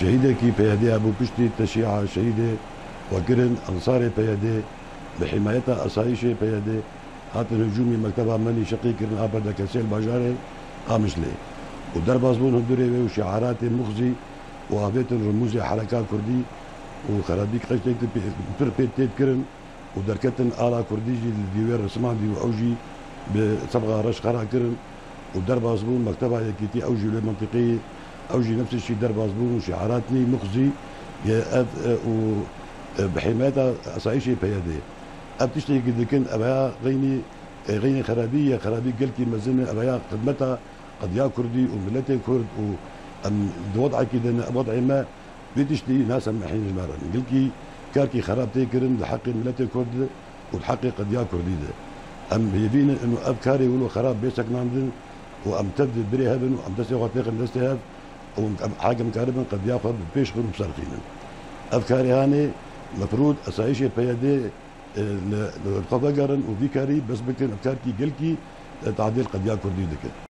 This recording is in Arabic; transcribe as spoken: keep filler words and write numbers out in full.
شهيدة كي بيادي أبو بشتي تشيعة شهيدة وكرن أنصاري بيادي بحمايتها أصايشي بيادي هات الهجومي مكتبها مني شقي كرن أبدا كسيل باجاري قامشلي ودرب أزبون هدوري وشعارات مخزي وهافيت رموزي حركات كردي وخرابيك قشتك بير بيت كرن ودركتن آلا كردي جي الديوير رسمان دي وأوجي بصبغة رش خرا كرن ودرب أزبون مكتبها يكيتي أوجي لمنطقية أوجي نفس الشيء درب أزبون وشعاراتني مخزي وبحمايتها أصايشي بيادي أبتشتي قد كن أبايا غيني غيني خرابية خرابي قلكي مزنة أبايا خدمتها قد يا كردي وملتي كرد وأم وضعي كده وضعي ما بتشتي ناس محين جمارا قلكي كاركي خرابتي كرن لحق ملتي كرد والحق قد يا كردي ده أم يبين إنه أفكاري ولو خراب بيسك نامدن وأم تبدي بري هذن وأم تسي غطيق الناس هذا وحاجة مكاربا قد ياخذ بيش غير مسارقين أفكاري هاني مفروض أسايشي بيادي للقضاء وفيكاري بس بكن أفكاركي قلكي تعديل قد يا كردي دكت